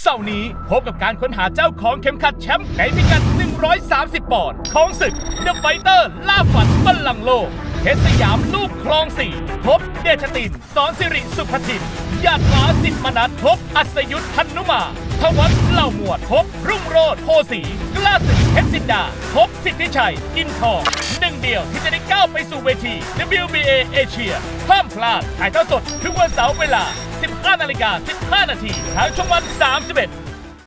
เสาร์นี้พบกับการค้นหาเจ้าของเข็มขัดแชมป์ในพิกัด130 ปอนด์ของศึกเดอะไฟเตอร์ล่าฝันบัลลังก์โลกเพชรสยามลูกคลอง4พบเดชตินสอนสิริสุภทินญาติขาสิทธิ์มนัสพบอัศยุทธพันนุมาทวัฒน์เหล่าหมวดพบรุ่งโรจน์โพสีกล้าศึกเพชรจินดาพบสิทธิชัยอินทองหนึ่งเดียวที่จะได้ก้าวไปสู่เวที WBA เอเชียห้ามพลาดถ่ายทอดสดทุกวันเสาร์เวลา 15:15 นาทีทางช่องวัน 31